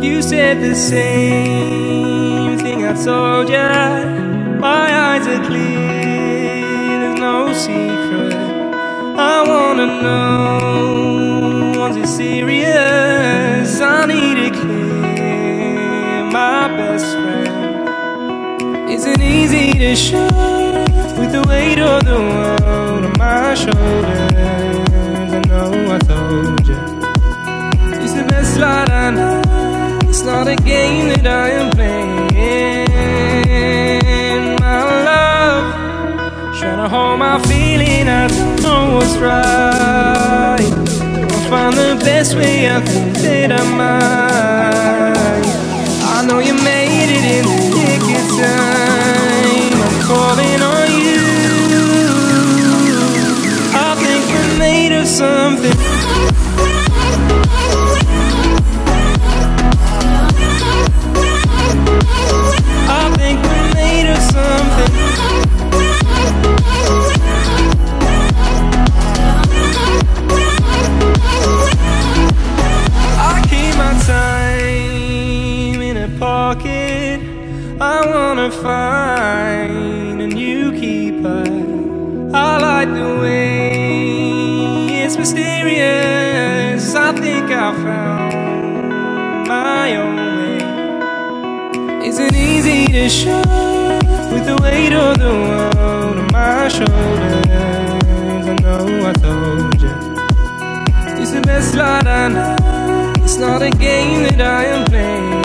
You said the same thing I told ya. My eyes are clear, there's no secret. I wanna know, was it serious? I need it clear, my best friend. Isn't easy to show with the weight of the world on my shoulders. I know I told you, it's the best light I know. It's not a game that I am playing. My love, trying to hold my feeling, I don't know what's right. I'll find the best way, I think that I might. I know you made it in the nick of time. I'm calling on you. I think we're made of something. I wanna find a new keeper. I like the way it's mysterious. I think I found my own way. Isn't easy to show with the weight of the world on my shoulders. I know I told you, it's the best light I know. It's not a game that I am playing.